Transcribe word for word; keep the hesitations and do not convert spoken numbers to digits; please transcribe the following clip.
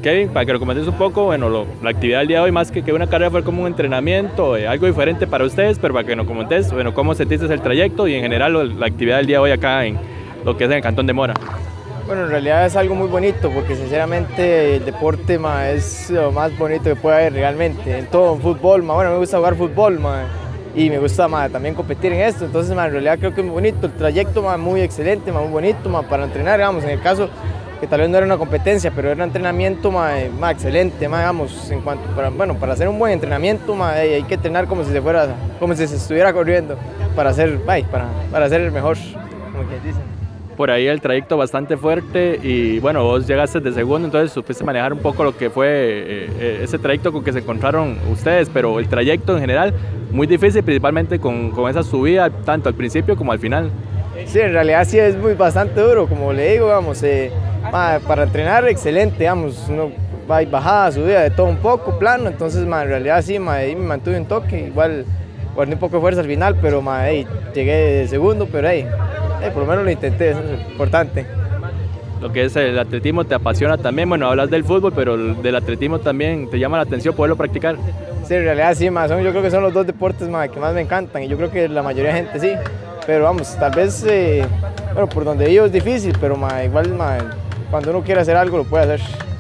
Kevin, para que lo comentes un poco, bueno, lo, la actividad del día de hoy, más que, que una carrera, fue como un entrenamiento, eh, algo diferente para ustedes, pero para que nos comentes, bueno, cómo sentiste el trayecto y en general lo, la actividad del día de hoy acá en lo que es en el Cantón de Mora. Bueno, en realidad es algo muy bonito porque sinceramente el deporte ma, es lo más bonito que puede haber realmente. En todo, en fútbol, ma, bueno, me gusta jugar fútbol ma, y me gusta ma, también competir en esto. Entonces, ma, en realidad creo que es muy bonito. El trayecto ma, muy excelente, ma, muy bonito ma, para entrenar, digamos, en el caso que tal vez no era una competencia, pero era un entrenamiento ma, ma, excelente, ma, digamos, en cuanto para, bueno, para hacer un buen entrenamiento ma, hay que entrenar como si se fuera, como si se estuviera corriendo para ser, ay, para, para ser el mejor, como que dicen. Por ahí el trayecto bastante fuerte y bueno, vos llegaste de segundo, entonces supiste manejar un poco lo que fue eh, ese trayecto con que se encontraron ustedes, pero el trayecto en general muy difícil, principalmente con, con esa subida, tanto al principio como al final. Sí, en realidad sí es muy bastante duro, como le digo, vamos, eh, para entrenar excelente, vamos, no, bajada, subida, de todo un poco, plano, entonces ma, en realidad sí, ma, ahí me mantuve en toque, igual guardé un poco de fuerza al final, pero ma, ahí, llegué de segundo, pero ahí, eh, por lo menos lo intenté, eso es importante. Lo que es el atletismo te apasiona también, bueno, hablas del fútbol, pero del atletismo también te llama la atención poderlo practicar. Sí, en realidad sí, ma, son, yo creo que son los dos deportes ma, que más me encantan y yo creo que la mayoría de gente sí, pero vamos, tal vez, eh, bueno, por donde vivo es difícil, pero ma, igual ma, cuando uno quiere hacer algo lo puede hacer.